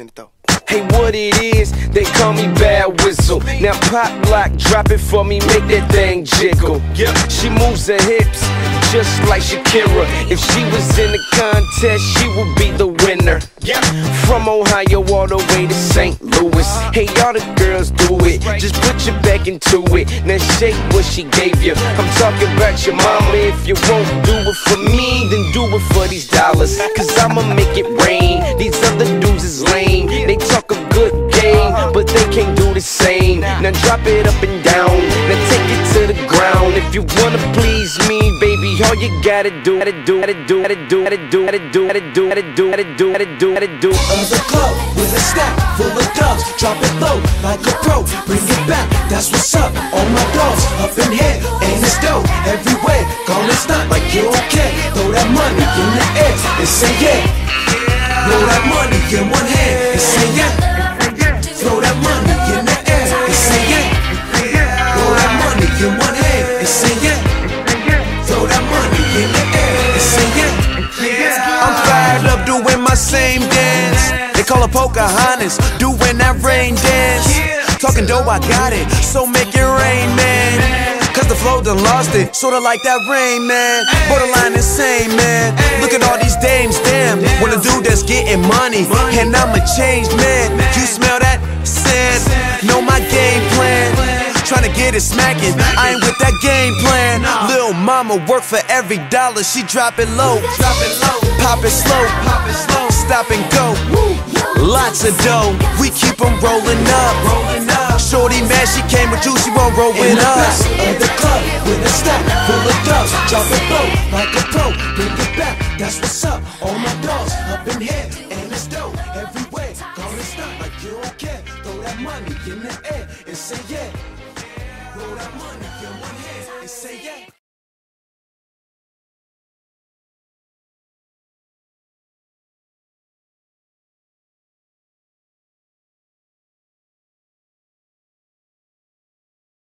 minute though. Hey, what it is, they call me Bad Whistle. Now pop lock, drop it for me, make that thing jiggle. She moves her hips just like Shakira. If she was in the contest, she would be the winner. From Ohio all the way to St. Louis. Hey, all the girls do it, just put your back into it. Now shake what she gave you. I'm talking about your mama. If you won't do it for me, then do it for these dollars, cause I'ma make it rain. These other dudes is lame. They talk a good game, but they can't do the same. Now drop it up and down, now take it to the ground. If you wanna please me, baby, all you gotta do, Of the club with a stack full of dubs, drop it low like a pro, bring it back, that's what's up. All my dogs up in here, and it's dope everywhere. Gonna stunt like you don't care. Throw that money in the air and say yeah. Throw that money in one hand and say yeah. Throw that money in the air and say yeah. Throw that money in one hand and say yeah. Throw that money in the air and say yeah. I'm fired up doing my same dance. They call her Pocahontas, doing that rain dance. Talking dope, I got it, so make it rain, man. Cause the flow done lost it, sorta like that Rain Man. Borderline insane, man. Look at all these dames, damn. Wanna do that's getting money, and I'm a changed man. You smell that? Sand. Know my game plan. Tryna get it smacking, I ain't with that game plan. Lil' mama work for every dollar, she drop it low. Pop it slow, stop and go. Lots of dough, we keep 'em rolling up. Shorty mad, she came with you, she won't roll with us. In the club with a stack full of dubs, drop it low like a pro, bring it back, that's what's up. All my dogs up in here, and it's dope everywhere. Gonna stunt like you don't care. Throw that money in the air and say yeah. Throw that money in one hand and say yeah.